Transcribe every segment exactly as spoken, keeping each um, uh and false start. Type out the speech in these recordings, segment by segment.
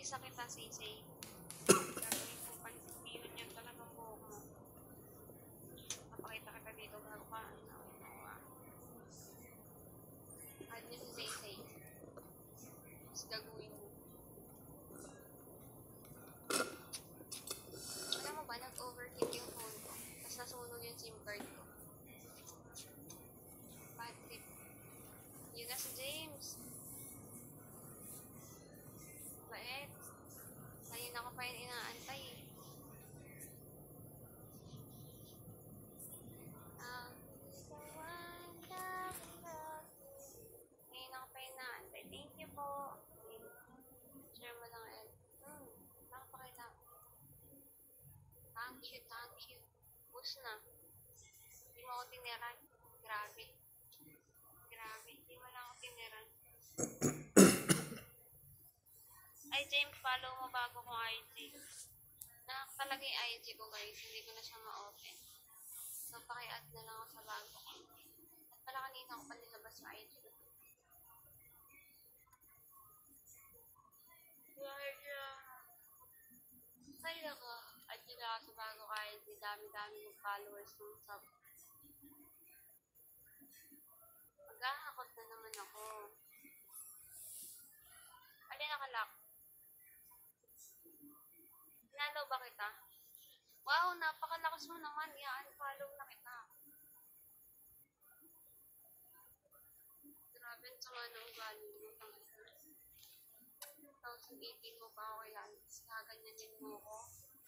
isa kita, Sisay. Gagawin ko pansin yun yun talagang buhok mo. Napakita kita dito bago ka. Add nyo si Sisay. Tapos gagawin mo. Alam mo ba, nag-overheat yung phone ko. Tapos nasunog yung SIM card ko. Bad trip. Yun na si James. Bait. Ngayon ako pa yung inaantay eh. Um, so ngayon ako pa yung inaantay. Thank you po. Share mo lang eh. Hmm, nakapakita. Thank you, thank you. Push na. Hindi mo ako tiniran. Grabe. Grabe. Hindi mo lang ako tiniran. Ay, James, follow mo bago kong I G. Nanak talaga yung I G ko, guys. Hindi ko na siya ma-open. So, paki-add na lang ako sa bago ko. At pala kanina ako pa nilabas sa I G ko. Ay, ako. Add nyo lang ako sa bago ko I G. Dami-dami yung followers ng sub. Maghahakot na naman ako. Alin nakalock? Nalaw ba kita? Wow, napakalakas mo naman. I-unfollow na kita. Grabe ang sama ng ugali mo. twenty eighteen mo pa ako kailan. Kaganyanin mo ko.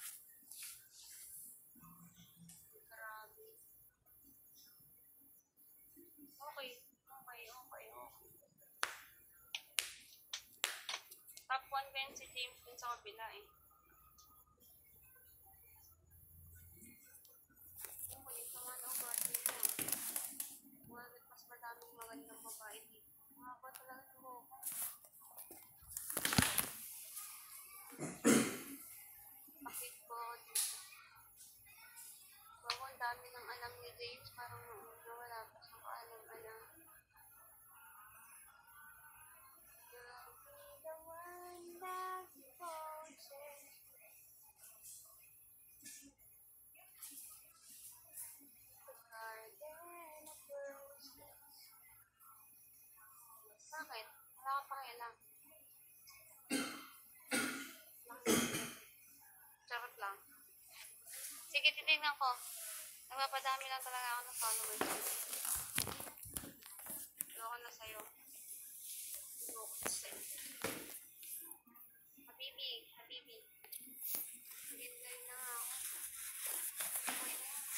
Grabe. Okay. Okay, okay, okay. Top one ba si James din sa kabila eh. Okay, sama ng ugali mo. Bakit mas madaming magandang babae dito? Mga ba talaga mo ko? Bakit po dito? Bako, ang dami ng alam ni James. Parang wala pa siyang kaalam-alam. The one that you wanted. The garden of roses. Bakit? Wala ka pakialam. Charot lang. Sige, titignan ko. Nagpapadami lang talaga ako ng followers. Ayoko na sa'yo. Ayoko na sa'yo. Habibi, Habibi. Ganda na nga ako. Okay na yan.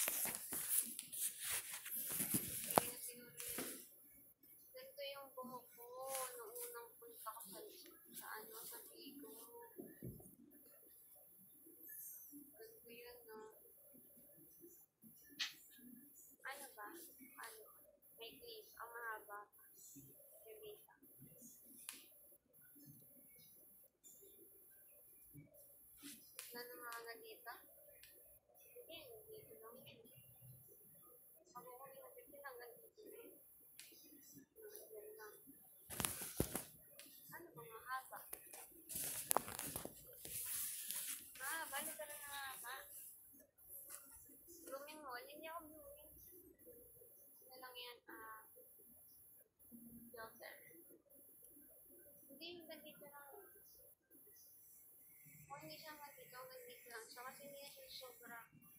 Sige na siguro yun. Ganito yung buhok ko noong unang punta ko sa, sa ano, sa Bigo. Ganito yun, no? Ano ba? Ano? May clip. Ang mahaba. Revita. Na namaga dito? Hindi, dito lang yun. Ako ko pinagpipin hanggang dito na yun. Yan lang. Ano ba mahaba? Ah, balik ka lang mahaba. Blooming mo. Hindi ako blooming. Ano lang yan? Ah, filter. Hindi yung ganito lang. O hindi siya ganito, ganito lang siya. Kasi hindi na siya sobra.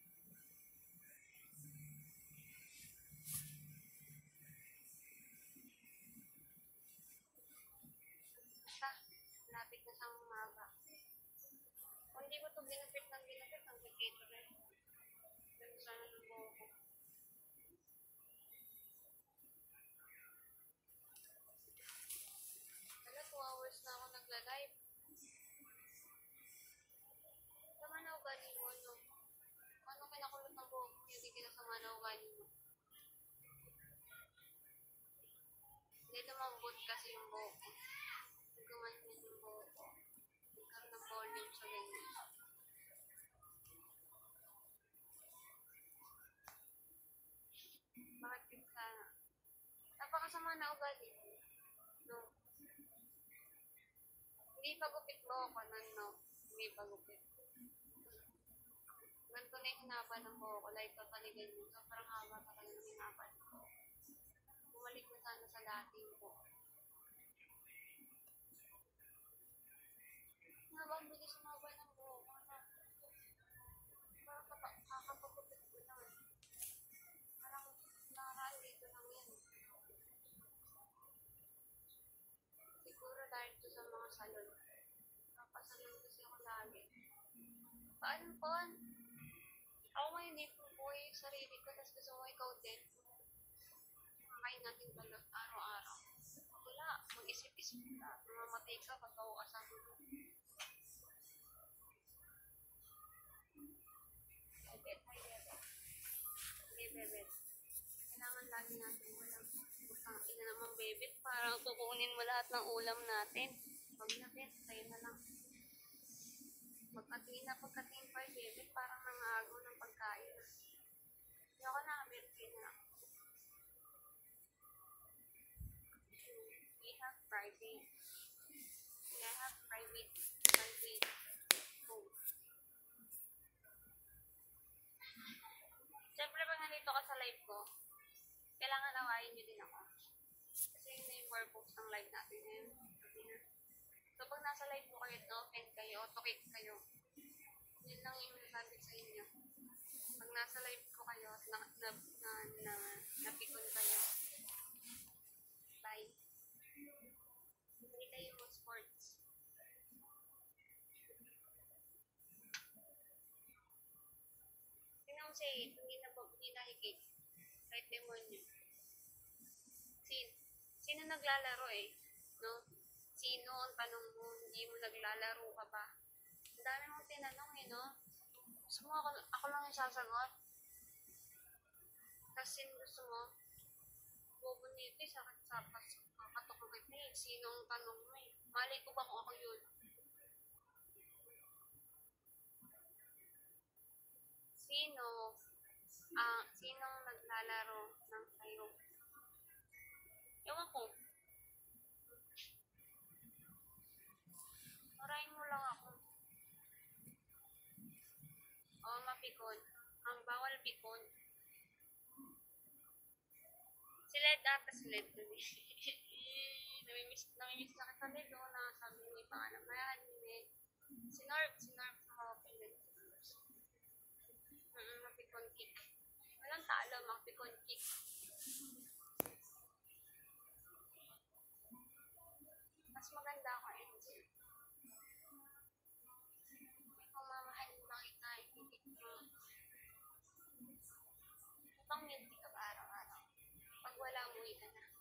Basta, lapit na siyang mahaba. O hindi ko ito ginapit ng ginapit, ang gagito rin. Ganito sana ng buho ko. Wala, two hours na ako nagla-live. Sama na ugali mo, no? Ano kinakulot ng buho ko? Hindi kinasama na ugali mo. Hindi lumambot kasi yung buho ko. Gumanyan yung buho ko. Nagkaroon ng volume sa ganyan. Bakit yun sana? Napakasama na ugali mo. No? Hindi pa gupit mo ako nun, no? Hindi pa gupit. Ganito na yung hinaba ng buhok ko. Like, totally ganyan. Sobrang haba talaga ng hinaba ng buhok. Bumalik na sana sa dating ko. Nga ba, ang bilis humaba ng buhok ko. Ano? Parang kapa- kakapagupit ko lang. Parang nakaraan dito lang yan. Siguro dahil to sa mga salon. Napasalon kasi ako lagi. Paano po? Ako ngayon dito buhay yung sarili ko, tapos gusto mo ikaw din. Kakain natin pala araw-araw. Wala, mag-isip-isip ka. Mamamatay ka, pataw ka sa akin. Bebet, hi bebet. Hindi bebet. Kailangan lagi natin ulam. Ang ina naman bebet, parang kukunin mo lahat ng ulam natin. Pag na bet, tayo na lang. Pagkatingin na pagkatingin pa yung bebet, parang nangaagaw ng pagkain. Hindi ako na, bebet kayo na lang. We have private. We have private. Private. Oh. Siyempre, pag nandito ka sa live ko, kailangan awayin nyo din ako. Kasi yun na yung purpose ng live natin ngayon. So, pag nasa live ko kayo, no-offend kayo, auto-kick kayo. Yun lang yung nasabi sa inyo. Pag nasa live ko kayo, na, na, na, na, napikon kayo. Bye. Hindi kayo mo sports. Tingnan mo siya eh, hindi na po, hindi nahigit. Kahit demonyo. Sin, sino naglalaro eh? No? Sino ang tanong mo, hindi mo naglalaro ka ba? Ang dami mong tinanong eh, no? Gusto mo ako, ako lang yung sasagot? Kasi gusto mo, bobo nito eh, sakit sa kakatok ko kita eh. Sino ang tanong mo eh? Malay ko ba kung ako yun? Sino, ah, uh, sinong naglalaro ng sayo? Ewan ko. Marahin mo lang ako. O, mapikon. Ang bawal pikon. Si Led ata si Led dun eh. namimiss, namimiss na kita Led o na sabi mo yung pangalan. Mayahan yun eh. Si Norb, si Norb sa kapapin Led. Mm, mapikon kick. Walang talo, mapikon kick. Mas maganda ako eh. Kung mamahalin ba kita, ikikik mo. Upang milti ka ba araw-araw? Pag wala, umuwi ka na.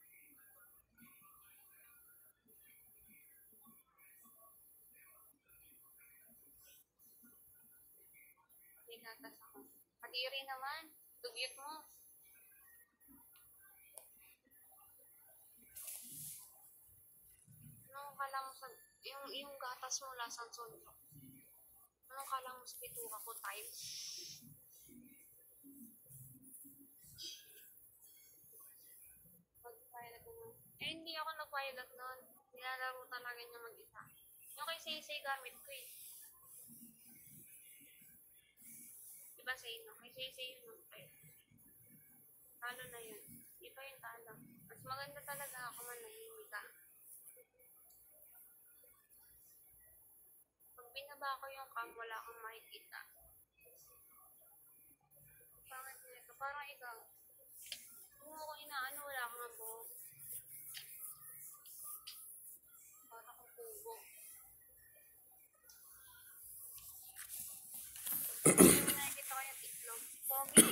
Gatas ako. Kadiri naman. Dugyot mo. Anong kala mo sa... Yung, yung gatas mo lasang sondro. Anong kala mo sa bituka ko time? Mag-violet na nun. Eh, hindi ako nag-violet nun. Nilalaro talaga niya mag-isa. Yung kay Say-Say gamit ko eh. Diba sa inyo? Kay Say-Say yun nung kayo. Talo na yun. Di pa yung talo. Mas maganda talaga ako manahimik ka. Pag binaba ko yung cam, wala kang makikita. Pangit nito. Parang ikaw. Kung ako inaano, wala kang ang buhok. Parang kong kubo. Hindi nakikita ko yung itlog. Pogi.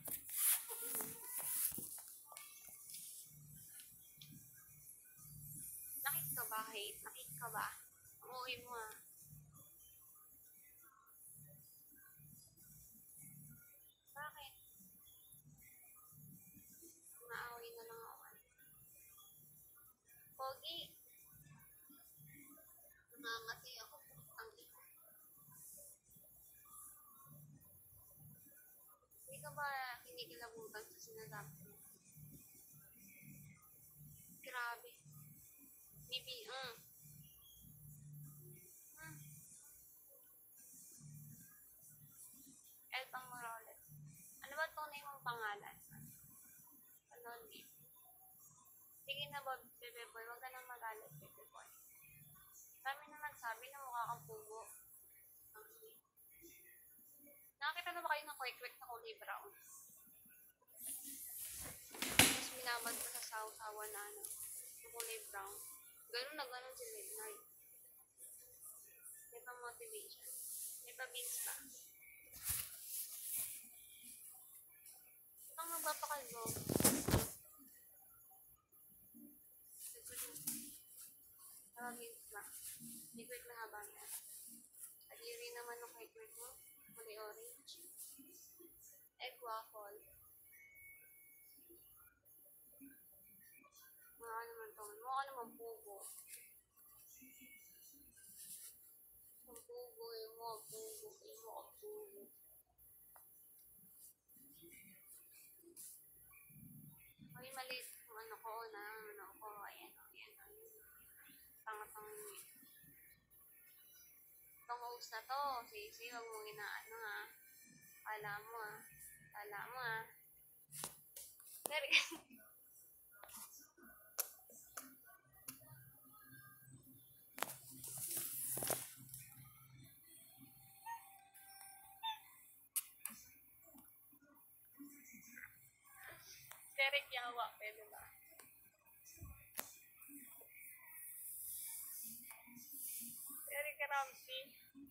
Nakit ka ba, hate? Nakit ka ba? Umuwi mo ah. Bakit? Naaway na lang ako. Pogi. Nangangati ako. Ang ito. Hindi ka ba kinikilabutan sa sinasabi mo? Grabe. Maybe, mm. pangalan. Anonymous. Sige na, Bob, Bebe Boy. Huwag ka nang magalit, Bebe Boy. Dami na nagsabi na mukha kang pugo. Okay. Nakakita na ba kayo ng kwek-kwek na kulay brown? Tapos minabad pa sa saw-sawa na ano, yung kulay brown. Ganun na ganun si Leonard. May pa motivation. May pa beans pa. Itong magpapakalbo. May pa beans pa. May kwek na haba niya. Adiri naman ng kwek-kwek mo. Kulay orange. Egg waffle. Mukha naman to. Mukha naman pugo. Ang pugo eh. Mukha pugo eh. Mukha pugo. Ay, maliit yung ano ko na. Ano ko. Ayan. Ayan. Ayan. Tanga-tanga nyo eh. Itong host na to. Sisi, wag mong inaano ha. Kala mo ha. Kala mo ha. Pero Derek Yawa, pwede ba? Derek Ramsey.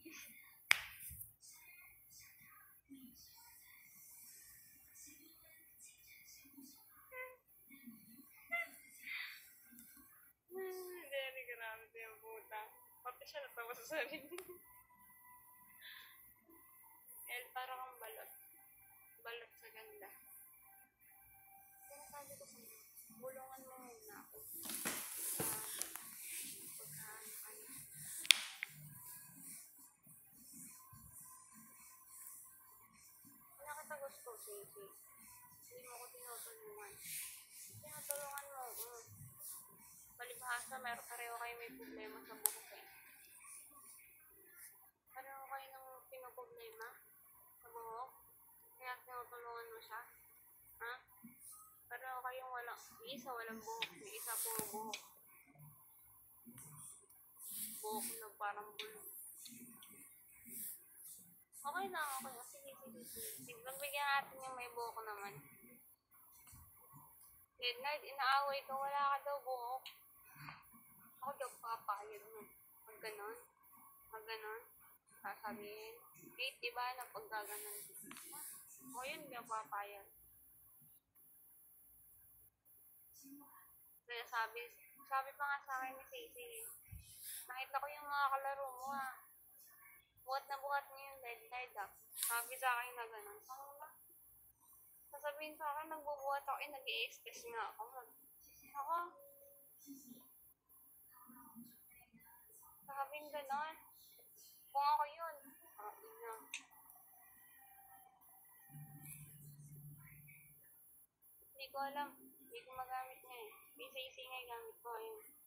Derek Ramsey ang puta. Pati siya natawa sa sarili. El, parang ang balot. Balot sa ganda. Sinasabi ko sa'yo, bulungan mo muna ako. Sa pagkaan, ano. Nakatagos ko, Sisi. Hindi mo ko tinutulungan. Tinutulungan mo ako. Palibhasa, meron pareho kayo may problema sa buhok eh. Pareho kayo ng pinoproblema sa buhok. Kaya tinutulungan mo siya. Ha? Pareho kayong walang, may isa walang buhok, may isa puro buhok. Buhok na parang bulong. Okay na, okay na. Sige, sige, sige. Nagbigyan natin yung may buhok naman. Leonard, inaaway ka, wala ka daw buhok. Ako daw papayag mo. Pag ganon, pag ganon, sasabihin, wait, diba na pag gaganon. O yun, hindi ako papayag. Kaya sabi, sabi pa nga sa akin ni Sisi, nakita ko yung mga kalaro mo ah. Buhat na buhat niyo yung Leonard ah. Sabi sa akin na ganon. Ano ba? Sasabihin sa akin, nagbubuhat ako, eh, nag-i-express nga ako. Ako, sabihin ganon. Kung ako yun, ah, ina. Hindi ko alam. Hindi ko magamit niya eh. Isa-isa nga gamit ko. Ayun.